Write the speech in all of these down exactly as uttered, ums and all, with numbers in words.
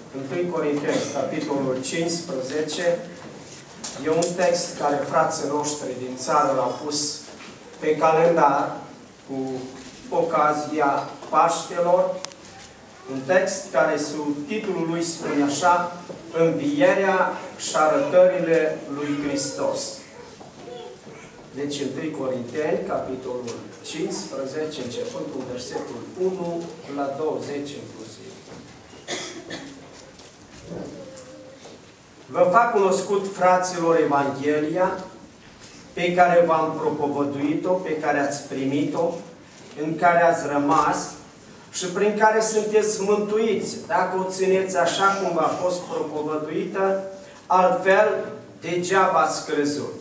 întâi Corinteni, capitolul cincisprezece, e un text care frații noștri din țară l-au pus pe calendar cu ocazia Paștelor. Un text care sub titlul lui spune așa: Învierea și arătările lui Hristos. Deci întâi Corinteni, capitolul cincisprezece, începând cu versetul unu la douăzeci inclusiv. Vă fac cunoscut, fraților, Evanghelia pe care v-am propovăduit-o, pe care ați primit-o, în care ați rămas și prin care sunteți mântuiți, dacă o țineți așa cum v-a fost propovăduită, altfel degeaba ați crezut.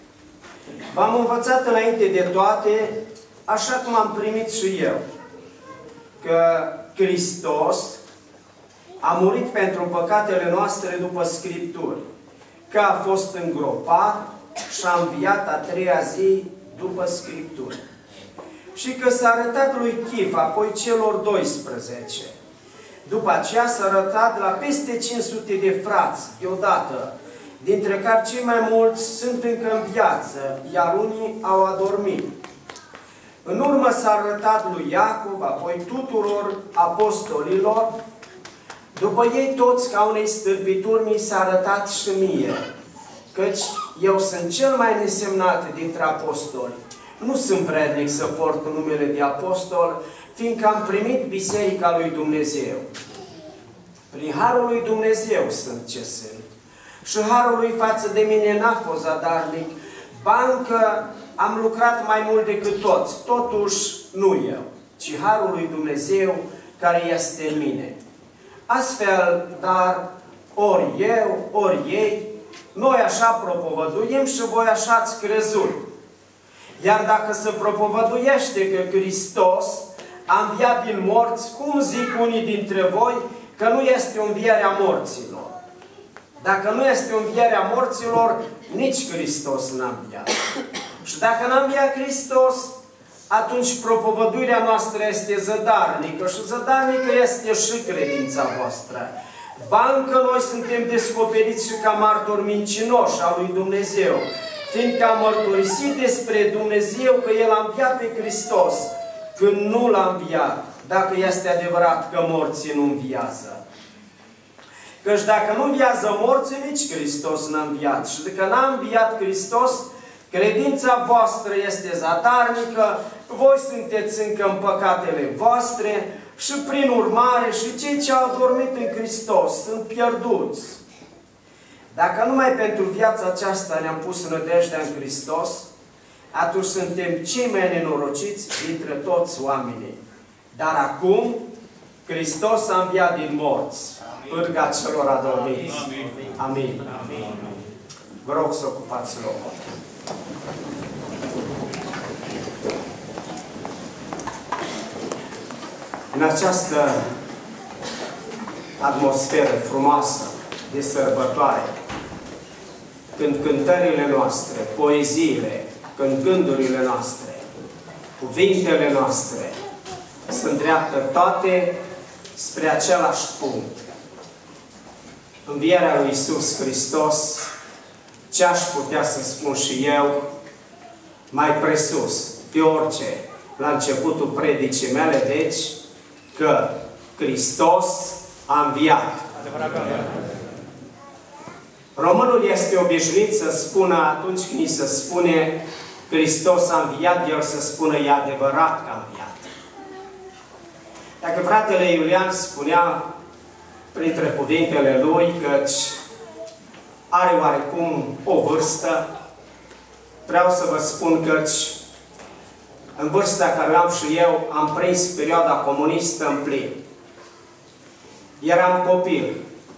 V-am învățat înainte de toate, așa cum am primit și eu, că Hristos a murit pentru păcatele noastre după Scripturi, că a fost îngropat și a înviat a treia zi după Scripturi, și că s-a arătat lui Chif, apoi celor doisprezece. După aceea s-a arătat la peste cinci sute de frați deodată, dintre care cei mai mulți sunt încă în viață, iar unii au adormit. În urmă s-a arătat lui Iacov, apoi tuturor apostolilor. După ei toți, ca unei stârpituri, mi s-a arătat și mie, căci eu sunt cel mai nesemnat dintre apostoli. Nu sunt vrednic să port numele de apostol, fiindcă am primit Biserica lui Dumnezeu. Prin harul lui Dumnezeu sunt ce sunt. Și harul lui față de mine n-a fost zadarnic, bancă am lucrat mai mult decât toți, totuși nu eu, ci harul lui Dumnezeu care este în mine. Astfel, dar, ori eu, ori ei, noi așa propovăduim și voi așa ați crezut. Iar dacă se propovăduiește că Hristos a înviat din morți, cum zic unii dintre voi că nu este o înviere a morților? Dacă nu este o înviere a morților, nici Hristos n-a înviat. Și dacă n-a înviat Hristos, atunci propovăduirea noastră este zădarnică și zădarnică este și credința voastră. Bancă noi suntem descoperiți și ca martori mincinoși a lui Dumnezeu, fiindcă am mărturisit despre Dumnezeu că El a înviat pe Hristos, când nu l-a înviat, dacă este adevărat că morții nu înviază. Căci dacă nu înviază morții, nici Hristos n-a înviat. Și dacă n-a înviat Hristos, credința voastră este zadarnică, voi sunteți încă în păcatele voastre și prin urmare și cei ce au dormit în Hristos sunt pierduți. Dacă numai pentru viața aceasta ne-am pus nădejdea în Hristos, atunci suntem cei mai nenorociți dintre toți oamenii. Dar acum, Hristos a înviat din morți, pârga celor adormiți. Amin. Amin. Vă rog să ocupați locul. În această atmosferă frumoasă de sărbătoare, când cântările noastre, poeziile, când gândurile noastre, cuvintele noastre se îndreaptă toate spre același punct. Învierea lui Iisus Hristos, ce aș putea să spun și eu, mai presus, pe orice, la începutul predicii mele, deci, că Hristos a înviat. Românul este obișnuit să spună, atunci când îi se spune Hristos a înviat, el să spună e adevărat că a înviat. Dacă fratele Iulian spunea printre cuvintele lui căci are oarecum o vârstă, vreau să vă spun căci în vârsta care am și eu am prins perioada comunistă în plin. Eram copil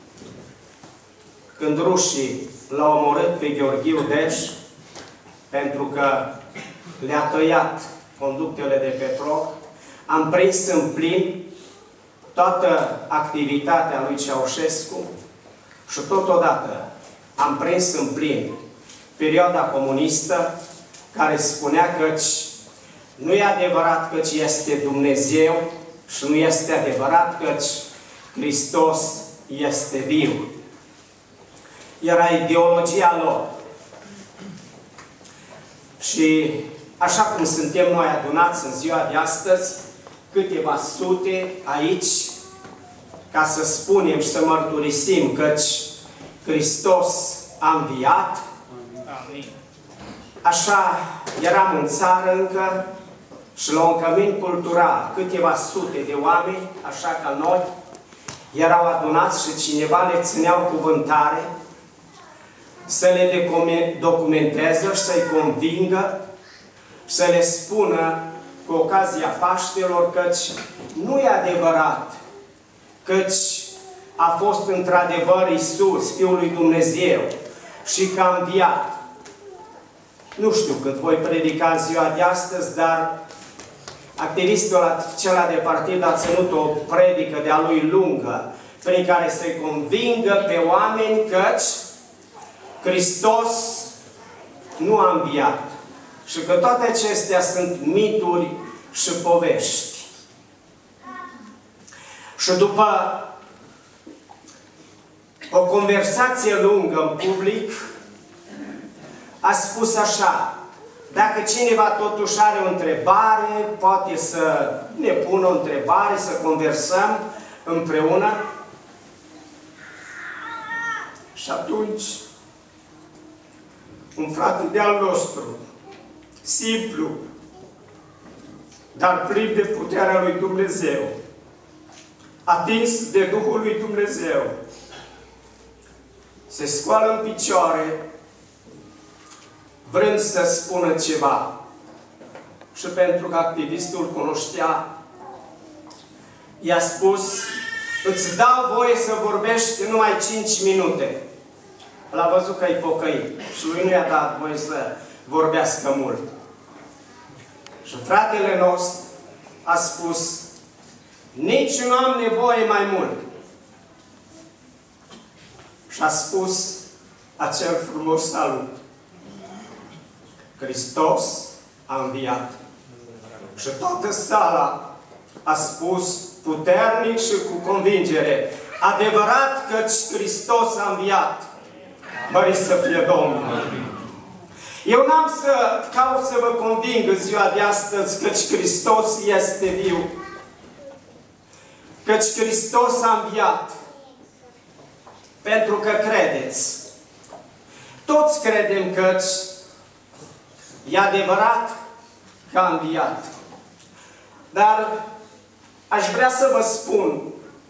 când rușii l-au omorât pe Gheorghiu Deș pentru că le-a tăiat conductele de petrol. Am prins în plin toată activitatea lui Ceaușescu și totodată am prins în plin perioada comunistă care spunea căci nu e adevărat căci este Dumnezeu și nu este adevărat căci Hristos este viu. Era ideologia lor. Și așa cum suntem noi adunați în ziua de astăzi, câteva sute aici, ca să spunem și să mărturisim căci Hristos a înviat. Amin. Așa eram în țară încă și la un cămin cultural, câteva sute de oameni, așa ca noi, erau adunați și cineva le țineau cuvântare să le documenteze și să-i convingă și să le spună cu ocazia Paștelor căci nu e adevărat, căci a fost într-adevăr Iisus, Fiul lui Dumnezeu, și că a înviat. Nu știu cât voi predica în ziua de astăzi, dar activistul acela de partid a ținut o predică de-a lui lungă, prin care să-i convingă pe oameni căci Hristos nu a înviat. Și că toate acestea sunt mituri și povești. Și după o conversație lungă în public, a spus așa: dacă cineva totuși are o întrebare, poate să ne pună o întrebare, să conversăm împreună. Și atunci, un frate de-al nostru, simplu, dar plin de puterea lui Dumnezeu, atins de Duhul lui Dumnezeu, se scoală în picioare, vrând să spună ceva. Și pentru că activistul cunoștea, i-a spus: îți dau voie să vorbești numai cinci minute. L-a văzut că-i pocăit și lui nu i-a dat voie să vorbească mult. Și fratele nostru a spus: nici nu am nevoie mai mult. Și a spus acel frumos salut: Hristos a înviat. Și toată sala a spus puternic și cu convingere: adevărat căci Hristos a înviat. Mărit să fie Domnul! Eu n-am să caut să vă conving în ziua de astăzi căci Hristos este viu. Căci Hristos a înviat. Pentru că credeți. Toți credem căci e adevărat că a înviat. Dar aș vrea să vă spun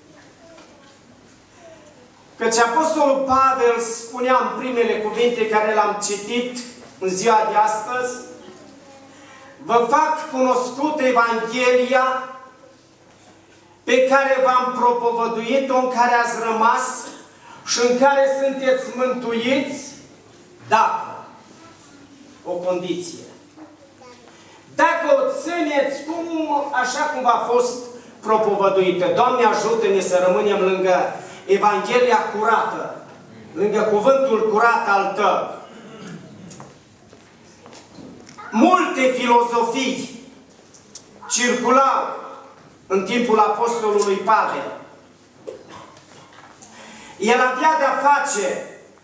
căci Apostolul Pavel spunea în primele cuvinte care le-am citit în ziua de astăzi: vă fac cunoscută Evanghelia pe care v-am propovăduit-o, în care ați rămas și în care sunteți mântuiți, dacă, o condiție, dacă o țineți cum, așa cum v-a fost propovăduită. Doamne, ajută-ne să rămânem lângă Evanghelia curată, lângă cuvântul curat al Tău. Multe filozofii circulau în timpul Apostolului Pavel. El avea de-a face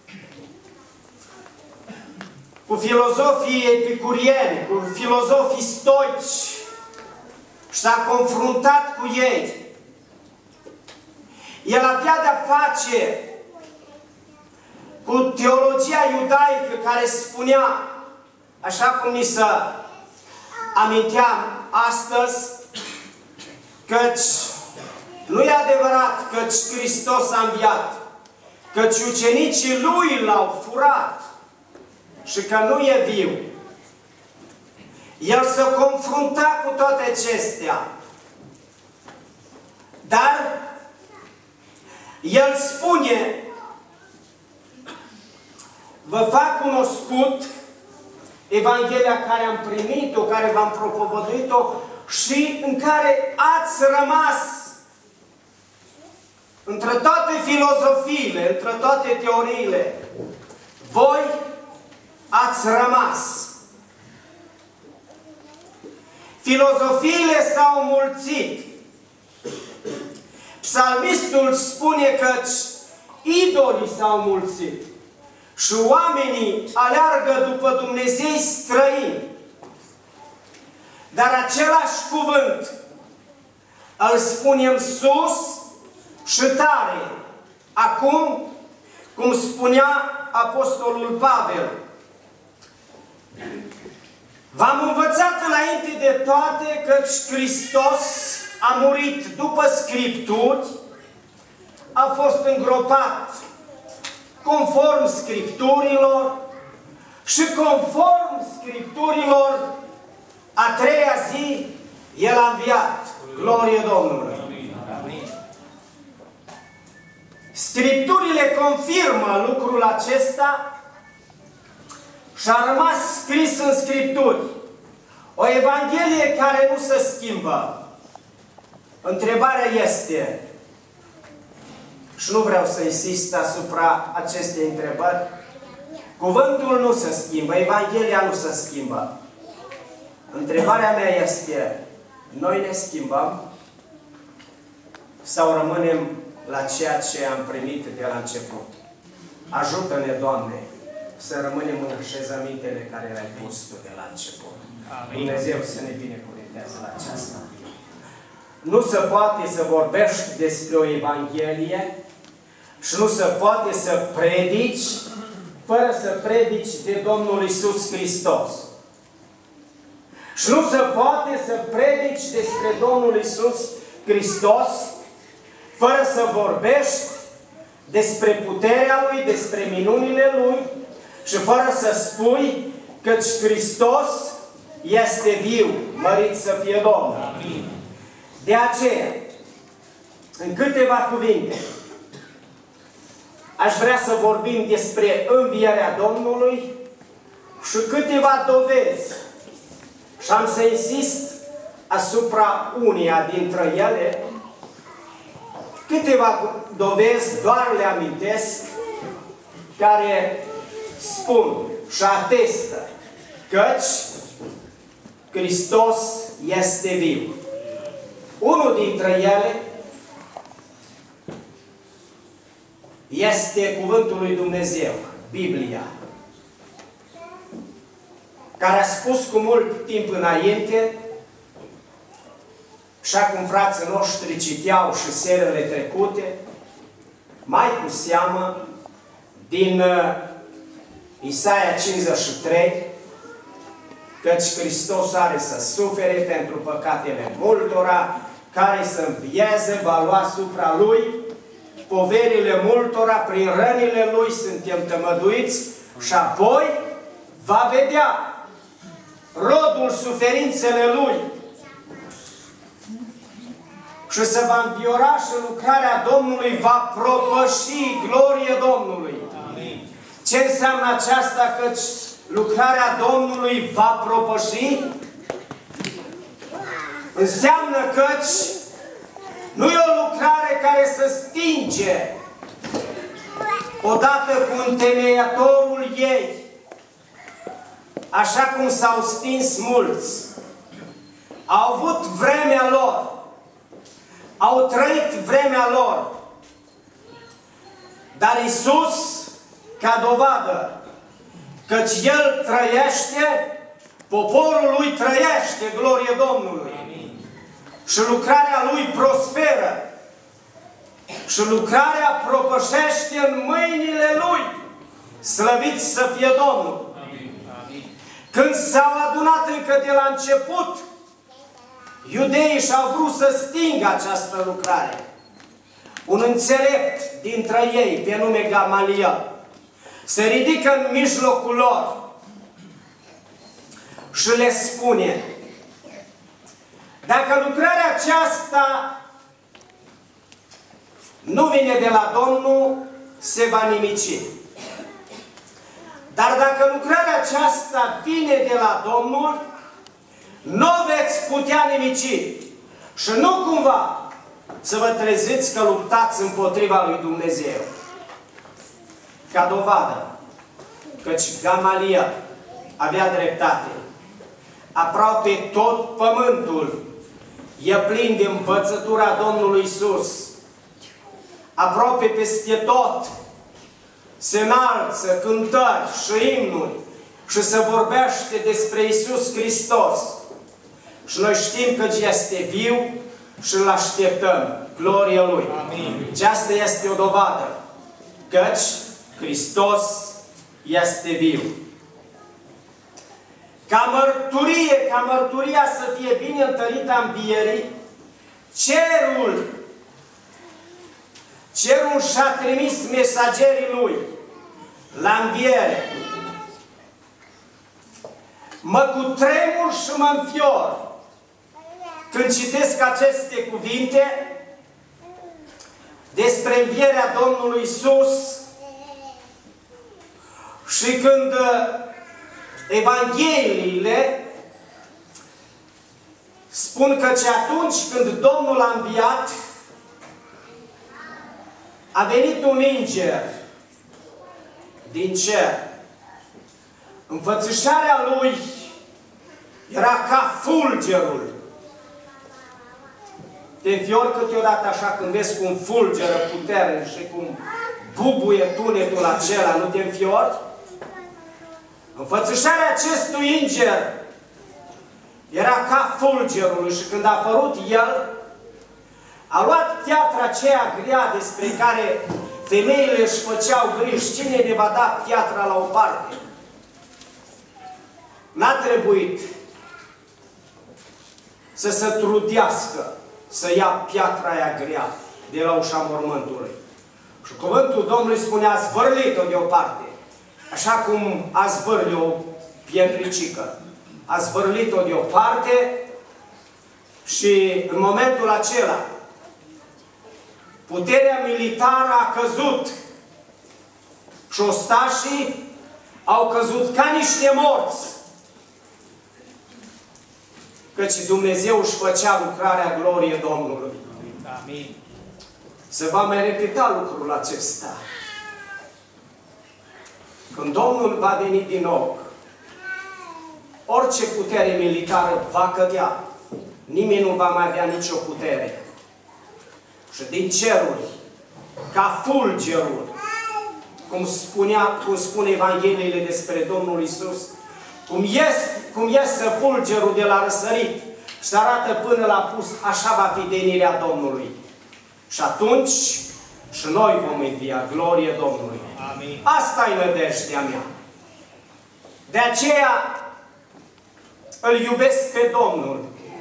cu filozofii epicurieni, cu filozofii stoici și s-a confruntat cu ei. El avea de-a face cu teologia iudaică care spunea, așa cum ni se aminteam astăzi, căci nu e adevărat căci Hristos a înviat, căci ucenicii Lui L-au furat și că nu e viu. El se confrunta cu toate acestea. Dar el spune: vă fac cunoscut Evanghelia care am primit-o, care v-am propovăduit-o și în care ați rămas. Între toate filozofiile, între toate teoriile, voi ați rămas. Filozofiile s-au mulțit. Psalmistul spune căci idolii s-au mulțit și oamenii aleargă după Dumnezei străini. Dar același cuvânt îl spunem sus și tare, acum, cum spunea Apostolul Pavel. V-am învățat înainte de toate căci Hristos a murit după Scripturi, a fost îngropat conform Scripturilor și conform Scripturilor a treia zi El a înviat. Glorie Domnului! Scripturile confirmă lucrul acesta și a rămas scris în Scripturi. O Evanghelie care nu se schimbă. Întrebarea este, și nu vreau să insist asupra acestei întrebări, cuvântul nu se schimbă, Evanghelia nu se schimbă. Întrebarea mea este, noi ne schimbăm sau rămânem la ceea ce am primit de la început? Ajută-ne, Doamne, să rămânem în așezămintele care le-ai pus Tu de la început. Amin. Dumnezeu să ne binecuvintează la aceasta. Nu se poate să vorbești despre o Evanghelie și nu se poate să predici fără să predici de Domnul Iisus Hristos. Și nu se poate să predici despre Domnul Iisus Hristos fără să vorbești despre puterea Lui, despre minunile Lui și fără să spui căci Hristos este viu, mărit să fie Domnul. Amin. De aceea, în câteva cuvinte, aș vrea să vorbim despre învierea Domnului și câteva dovezi. Și am să insist asupra uneia dintre ele. Câteva dovezi, doar le amintesc, care spun și atestă căci Hristos este viu. Unul dintre ele este Cuvântul lui Dumnezeu, Biblia, care a spus cu mult timp înainte, așa cum frații noștri citeau și serile trecute, mai cu seamă din Isaia cincizeci și trei, căci Hristos are să sufere pentru păcatele multora, care să învieze, va lua asupra Lui poverile multora, prin rănile Lui suntem tămăduiți și apoi va vedea rodul suferințele Lui și se va înviora și lucrarea Domnului va propăși, glorie Domnului. Amin. Ce înseamnă aceasta căci lucrarea Domnului va propăși? Înseamnă căci nu e o lucrare care să stinge odată cu întemeiatorul ei, așa cum s-au stins mulți. Au avut vremea lor, au trăit vremea lor, dar Iisus, ca dovadă căci El trăiește, poporul Lui trăiește, glorie Domnului. Amin. Și lucrarea Lui prosperă. Și lucrarea propășește în mâinile Lui. Slăvit să fie Domnul. Amin. Amin. Când s-au adunat încă de la început, iudeii și-au vrut să stingă această lucrare. Un înțelept dintre ei, pe nume Gamaliel, se ridică în mijlocul lor și le spune: dacă lucrarea aceasta nu vine de la Domnul, se va nimici. Dar dacă lucrarea aceasta vine de la Domnul, nu veți putea nimici. Și nu cumva să vă treziți că luptați împotriva lui Dumnezeu. Ca dovadă, căci Gamaliel avea dreptate. Aproape tot pământul e plin de învățătura Domnului Iisus. aproape peste tot, se înalță cântări și imnuri și se vorbește despre Iisus Hristos. Și noi știm că este viu și îl așteptăm. Glorie Lui. Amin. Aceasta este o dovadă, căci Hristos este viu. Ca mărturie, ca mărturia să fie bine întărită a învierii, cerul, cerul și-a trimis mesagerii Lui la înviere. Mă cutremur și mă înfior când citesc aceste cuvinte despre învierea Domnului Iisus și când Evangheliile spun că atunci când Domnul a înviat, a venit un înger din cer. Înfățișarea lui era ca fulgerul. Te înfiori câteodată așa când vezi cum fulgeră putere și cum bubuie tunetul acela, nu te înfiori? Înfățișarea acestui înger era ca fulgerul și când a apărut el, a luat piatra aceea grea despre care femeile își făceau griji, cine ne va da piatra la o parte? N-a trebuit să se trudească să ia piatra aia grea de la ușa mormântului. Și cuvântul Domnului spunea, zvârlit-o deoparte. Așa cum a zvârli o pietricică. A zvârlit-o deoparte și în momentul acela puterea militară a căzut și ostașii au căzut ca niște morți. Căci Dumnezeu își făcea lucrarea gloriei Domnului. Amin. Se va mai repeta lucrul acesta. Când Domnul va veni din nou, orice putere militară va cădea. Nimeni nu va mai avea nicio putere. Și din ceruri, ca fulgerul, cum, spunea, cum spune Evangheliile despre Domnul Iisus, cum iese, cum iese fulgerul de la răsărit și se arată până la pus, așa va fi venirea Domnului. Și atunci și noi vom învia. Glorie Domnului. Amin. Asta e nădejdea mea. De aceea îl iubesc pe Domnul.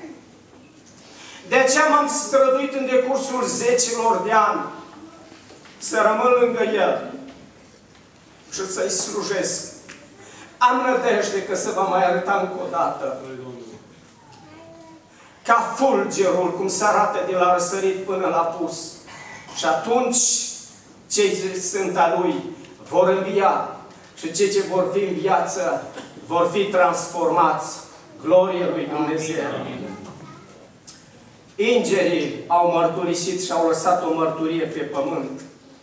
De aceea m-am străduit în decursul zecilor de ani să rămân lângă El și să-i slujesc. Am nădejde că se va mai arăta încă o dată. Ca fulgerul, cum se arată de la răsărit până la pus. Și atunci, cei ce sunt a Lui vor învia și cei ce vor fi în viață vor fi transformați. Glorie Lui Dumnezeu. Amin. Îngerii au mărturisit și au lăsat o mărturie pe pământ.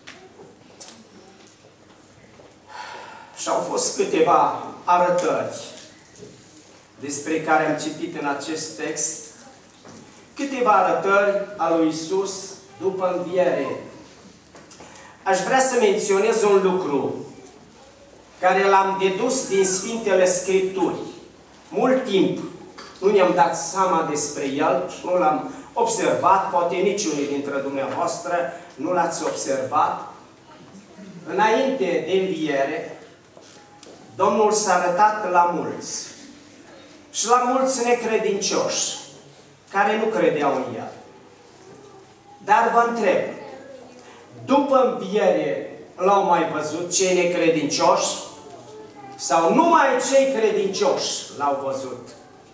Și au fost câteva arătări despre care am citit în acest text. Câteva arătări a lui Iisus după înviere. Aș vrea să menționez un lucru care l-am dedus din Sfintele Scripturi. Mult timp nu ne-am dat seama despre el și nu l-am observat, poate niciunii dintre dumneavoastră nu l-ați observat. Înainte de înviere, Domnul s-a arătat la mulți. Și la mulți necredincioși, care nu credeau în El. Dar vă întreb, după înviere l-au mai văzut cei necredincioși? Sau numai cei credincioși l-au văzut?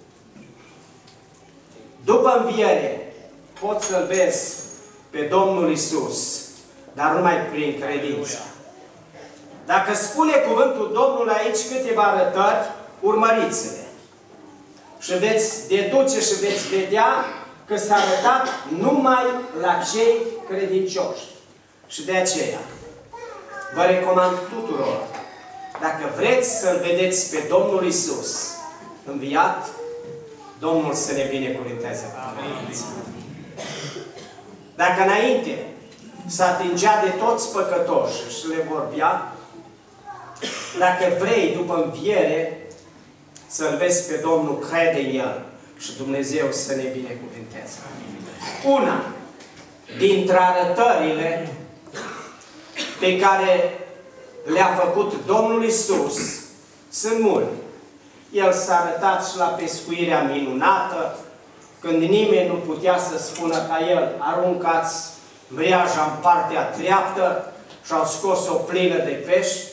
După înviere poți să-L vezi pe Domnul Iisus, dar numai prin credință. Dacă spune cuvântul Domnului aici câteva arătări, urmăriți-le. Și veți deduce și veți vedea că s-a arătat numai la cei credincioși. Și de aceea vă recomand tuturor, dacă vreți să-L vedeți pe Domnul Iisus înviat, Domnul să ne binecuvânteze. Amin. Dacă înainte se atingea de toți păcătoși și le vorbea: dacă vrei după înviere să-L vezi pe Domnul, crede în El și Dumnezeu să ne binecuvânteze. Una dintre arătările pe care le-a făcut Domnul Iisus, sunt multe. El s-a arătat și la pescuirea minunată, când nimeni nu putea să spună ca El: aruncați mreaja în partea dreaptă, și au scos o plină de pești.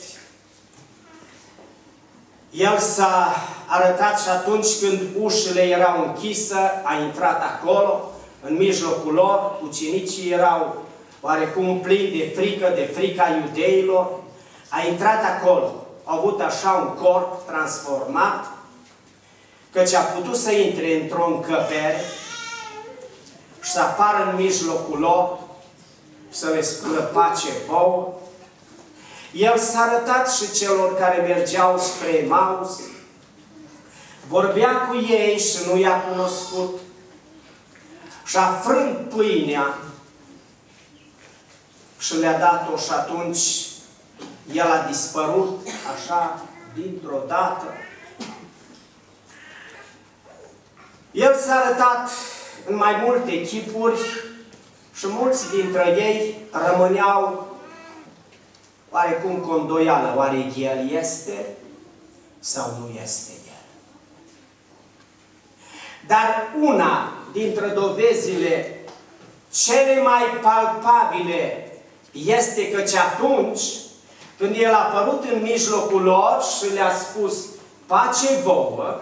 El s-a arătat și atunci când ușile erau închise, a intrat acolo, în mijlocul lor. Ucenicii erau oarecum plini de frică, de frica iudeilor. A intrat acolo, a avut așa un corp transformat, căci a putut să intre într-o încăpere și să apară în mijlocul lor, să le spună: pace vouă. El s-a arătat și celor care mergeau spre Emaus, vorbea cu ei și nu i-a cunoscut, și a frânt pâinea și le-a dat-o, și atunci El a dispărut așa dintr-o dată. El s-a arătat în mai multe chipuri și mulți dintre ei rămâneau oarecum cu îndoială: oare El este sau nu este El? Dar una dintre dovezile cele mai palpabile este căci atunci când El a apărut în mijlocul lor și le-a spus: pace vouă,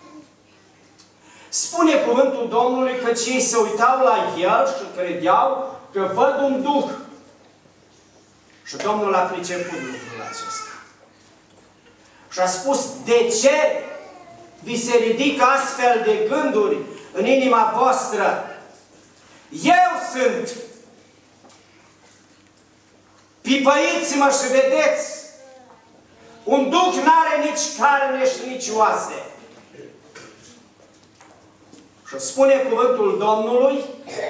spune cuvântul Domnului că ei se uitau la El și credeau că văd un duh. Și Domnul a priceput lucrul acesta. Și a spus: de ce vi se ridică astfel de gânduri în inima voastră? Eu sunt. Pipăiți-mă și vedeți. Un duh n-are nici carne și nici oase. Și spune cuvântul Domnului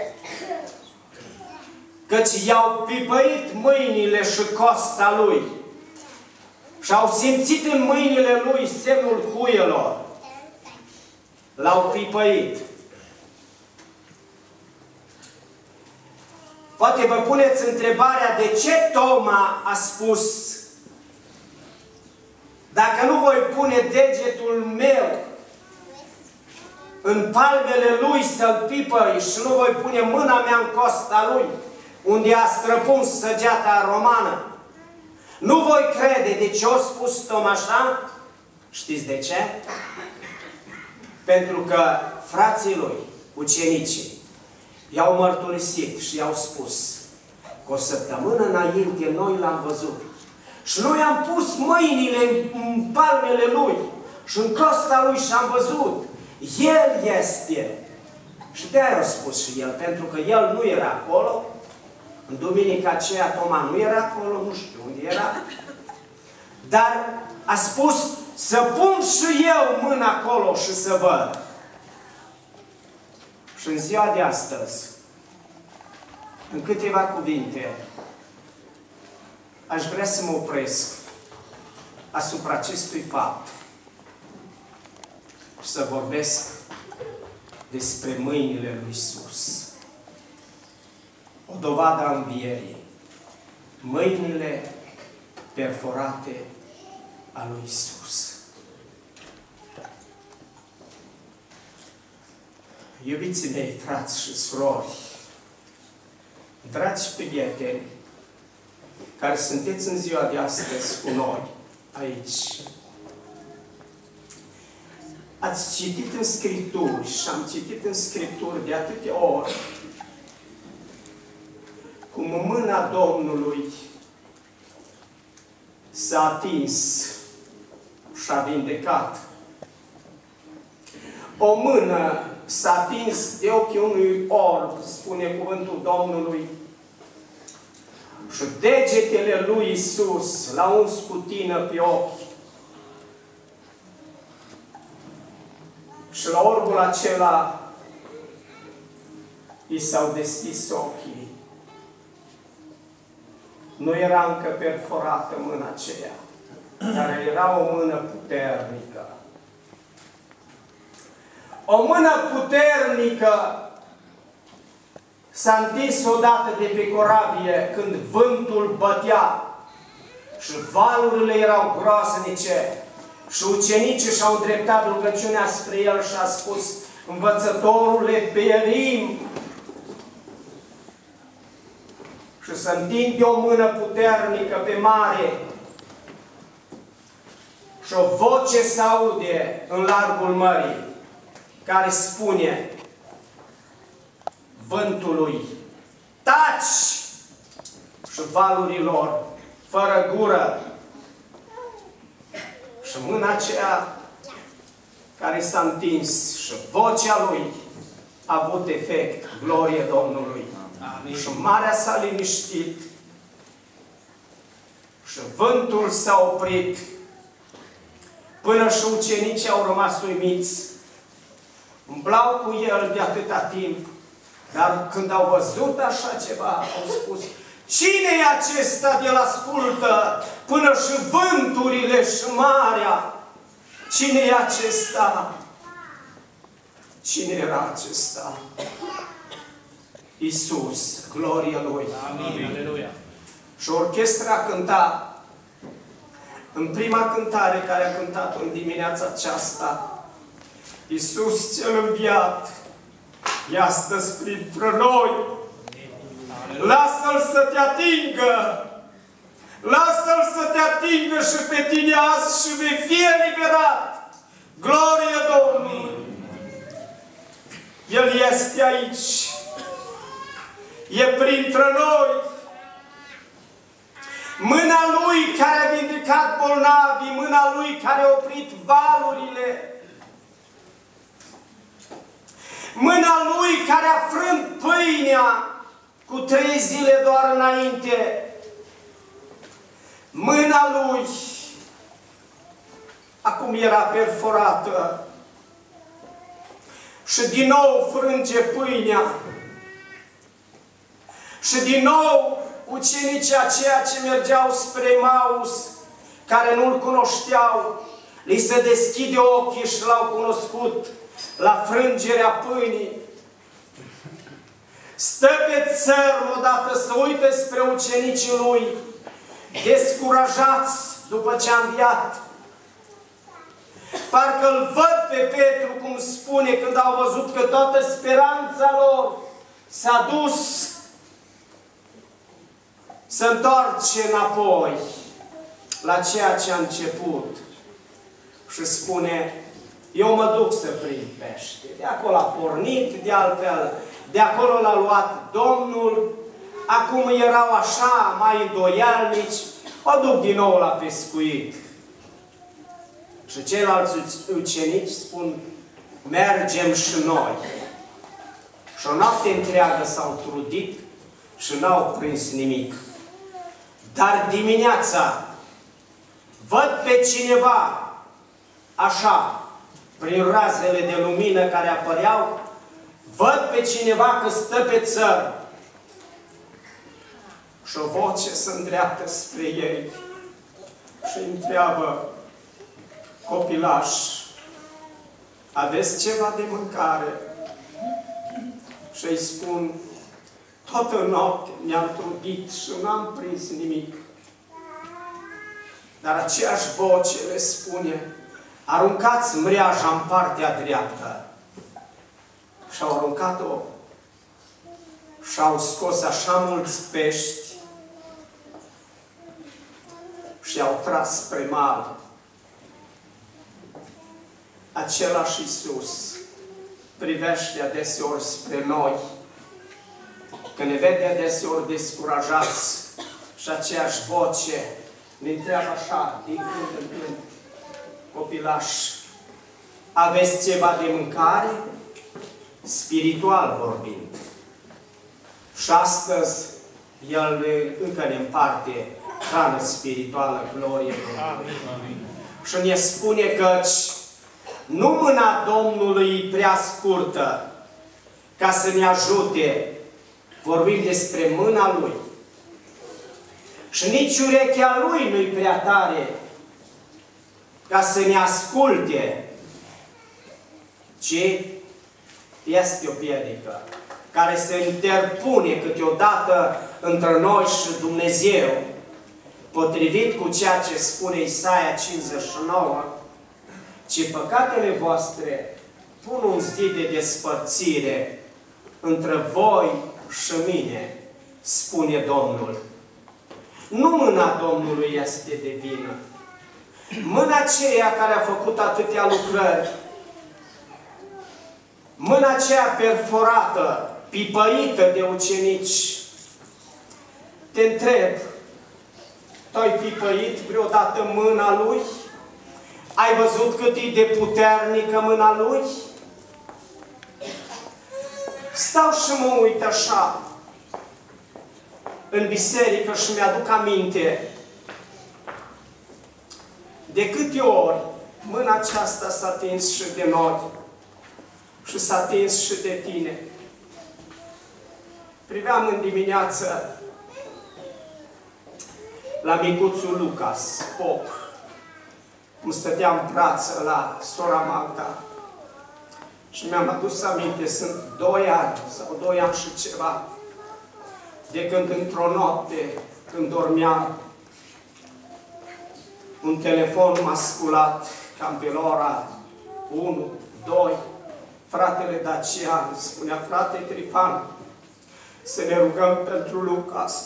căci i-au pipăit mâinile și costa Lui și au simțit în mâinile Lui semnul cuielor. L-au pipăit. Poate vă puneți întrebarea: de ce Toma a spus: dacă nu voi pune degetul meu în palmele Lui să-L pipăi și nu voi pune mâna mea în costa Lui, unde a străpuns săgeata romană, nu voi crede? De ce a spus Toma așa? Știți de ce? Pentru că frații Lui, ucenicii, i-au mărturisit și i-au spus: cu o săptămână înainte noi L-am văzut și noi am pus mâinile în palmele Lui și în costa Lui și am văzut. El este. Și de-aia a spus și El, pentru că El nu era acolo. În duminica aceea Toma nu era acolo, nu știu unde era, dar a spus: să pun și eu mâna acolo și să văd. Și în ziua de astăzi, în câteva cuvinte, aș vrea să mă opresc asupra acestui fapt și să vorbesc despre mâinile lui Iisus. O dovadă a învierii. Mâinile perforate a lui Iisus. Iubiții mei, frați și surori, dragi prieteni, care sunteți în ziua de astăzi cu noi, aici, ați citit în Scripturi și am citit în Scripturi de atâtea ori cum mâna Domnului s-a atins și a vindecat. O mână s-a atins de ochii unui orb, spune cuvântul Domnului, și degetele lui Iisus l-a uns cu tină pe ochi. Și la orbul acela i s-au deschis ochii. nu era încă perforată mâna aceea, dar era o mână puternică. O mână puternică s-a întins odată de pe corabie când vântul bătea și valurile erau groaznice și ucenicii și-au îndreptat rugăciunea spre el și a spus: Învățătorule, perim! Și se întinde o mână puternică pe mare și o voce se aude în largul mării care spune vântului: taci! Și valurilor fără gură. Și mâna aceea care s-a întins și vocea lui a avut efect, glorie Domnului. Amin. Și marea s-a liniștit și vântul s-a oprit până și ucenicii au rămas uimiți. Umblau cu el de atâta timp, dar când au văzut așa ceva, au spus: cine e acesta de-l ascultă până și vânturile și marea? Cine e acesta? Cine era acesta? Iisus, gloria Lui. Amin. Aleluia. Și orchestra cânta în prima cântare care a cântat în dimineața aceasta: Iisus cel înviat, ia astăzi printre noi. Lasă-L să te atingă! Lasă-L să te atingă și pe tine azi și vei fi eliberat! Glorie Domnului! El este aici! E printre noi! Mâna Lui care a vindecat bolnavii, mâna Lui care a oprit valurile, mâna Lui care a frânt pâinea cu trei zile doar înainte, mâna Lui acum era perforată și din nou frânge pâinea și din nou ucenicii aceia ce mergeau spre Emaus, care nu-L cunoșteau, li se deschide ochii și L-au cunoscut la frângerea pâinii. Stă pe țărm odată să uite spre ucenicii Lui, descurajați după ce a înviat. Parcă-L văd pe Petru, cum spune, când au văzut că toată speranța lor s-a dus, să întoarce înapoi la ceea ce a început. Și spune: eu mă duc să prind pește. De acolo a pornit, de altfel, de acolo l-a luat Domnul. Acum erau așa, mai îndoialnici, o duc din nou la pescuit. Și ceilalți ucenici spun: mergem și noi. Și o noapte întreagă s-au trudit și n-au prins nimic. Dar dimineața văd pe cineva, așa, prin razele de lumină care apăreau, văd pe cineva că stă pe țărm. Și o voce se îndreaptă spre ei și îi întreabă: copilași, aveți ceva de mâncare? Și îi spun: toată noaptea ne-am trudit și n-am prins nimic. Dar aceeași voce le spune: aruncați mreaja în partea dreaptă. Și-au aruncat-o și-au scos așa mulți pești și i-au tras spre mal. Același Iisus privește adeseori spre noi, că ne vede adeseori descurajați și aceeași voce ne întreabă așa, din când în când: copilași, aveți ceva de mâncare? Spiritual vorbind. Și astăzi El încă ne împarte hrană spirituală, glorie Domnului. Și ne spune căci nu mâna Domnului e prea scurtă ca să ne ajute. Vorbim despre mâna Lui. Și nici urechea Lui nu-i prea tare ca să ne asculte, ci este o piedică care se interpune câteodată între noi și Dumnezeu, potrivit cu ceea ce spune Isaia cincizeci și nouă, ci păcatele voastre pun un zid de despărțire între voi și mine, spune Domnul. Nu mâna Domnului este de vină. Mâna aceea care a făcut atâtea lucrări, mâna aceea perforată, pipăită de ucenici, te întreb, tu ai pipăit vreodată mâna Lui? Ai văzut cât e de puternică mâna Lui? Stau și mă uit așa în biserică și mi-aduc aminte de câte ori mâna aceasta s-a atins și de noi și s-a atins și de tine. Priveam în dimineață la micuțul Lucas Pop, cum stătea în brață la sora Magda. Și mi-am adus aminte, sunt doi ani sau doi ani și ceva, de când într-o noapte, când dormeam, un telefon m-a sculat cam pe la ora unu, doi, fratele Dacian spunea, frate Trifan, să ne rugăm pentru Lucas.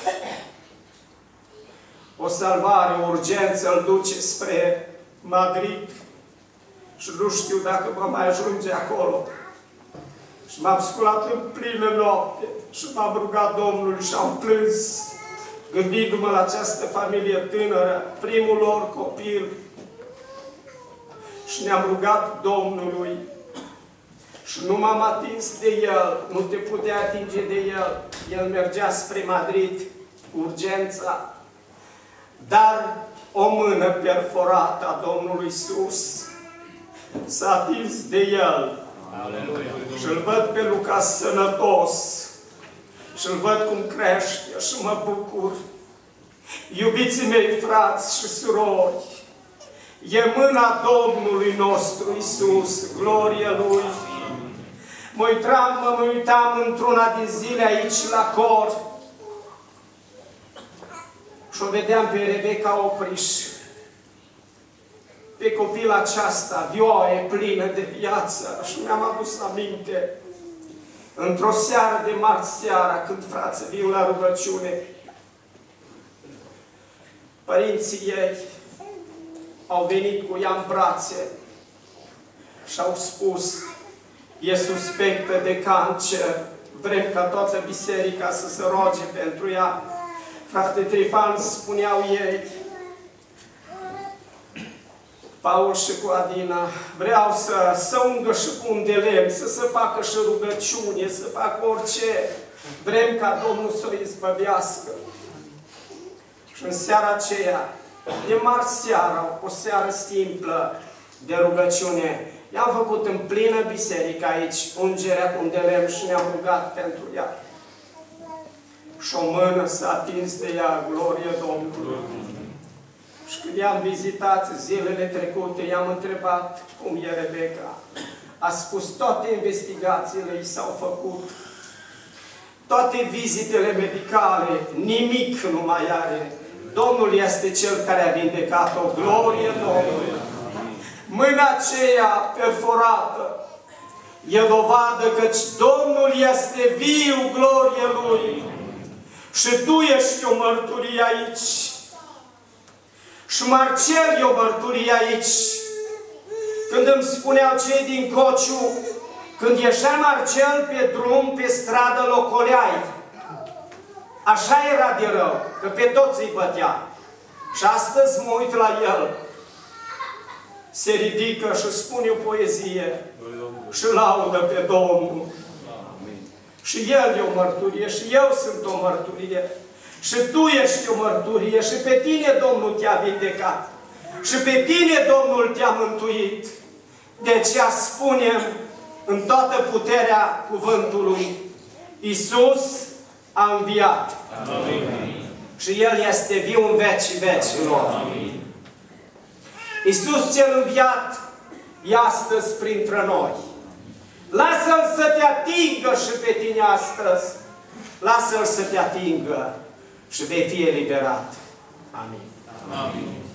O salvare, o urgență îl duce spre Madrid și nu știu dacă va mai ajunge acolo. Și m-am sculat în plină noapte și m-am rugat Domnului și am plâns, gândindu-mă la această familie tânără, primul lor copil. Și ne-am rugat Domnului și nu m-am atins de el, nu te putea atinge de el. El mergea spre Madrid cu urgența, dar o mână perforată a Domnului Iisus s-a atins de el. Și îl văd pe Lucas sănătos și îl văd cum crește și mă bucur. Iubiții mei, frați și surori, e mâna Domnului nostru Iisus, glorie Lui. Mă uitam, mă uitam într-una din zile aici la cor și o vedeam pe Rebecca Opriș, pe copila aceasta, vioaie, plină de viață. Și mi-am adus aminte, într-o seară de marți seara, când frații vin la rugăciune, părinții ei au venit cu ea în brațe și au spus, e suspectă de cancer, vrem ca toată biserica să se roage pentru ea. Frate Trifan, spuneau ei, Paul și cu Adina, vreau să, să ungă și cu un de lemn, să se facă și rugăciune, să facă orice. Vrem ca Domnul să o izbăvească. Și în seara aceea, de marți seara, o seară simplă de rugăciune, i-am făcut în plină biserică aici, ungerea cu un de lemn și ne-am rugat pentru ea. Și o mână s-a atins de ea, glorie Domnului. Și când i-am vizitat zilele trecute, i-am întrebat cum e Rebecca. A spus, toate investigațiile i s-au făcut, toate vizitele medicale, nimic nu mai are. Domnul este Cel care a vindecat-o, glorie Domnului. Mâna aceea perforată e dovadă căci Domnul este viu, glorie Lui. Și tu ești o mărturie aici. Și Marcel e o mărturie aici. Când îmi spuneau cei din Cociu, când ieșea Marcel pe drum, pe stradă, locoleai. Așa era de rău, că pe toți îi bătea. Și astăzi mă uit la el. Se ridică și spune o poezie și laudă pe Domnul. Și el e o mărturie și eu sunt o mărturie. Și tu ești o mărturie și pe tine Domnul te-a vindecat. Și pe tine Domnul te-a mântuit. De aceea spunem în toată puterea cuvântului, Iisus a înviat. Amin. și El este viu în vecii vecilor. Iisus cel înviat e astăzi printre noi. Lasă-L să te atingă și pe tine astăzi. Lasă-L să te atingă și vei fi eliberat. Amin. Amin.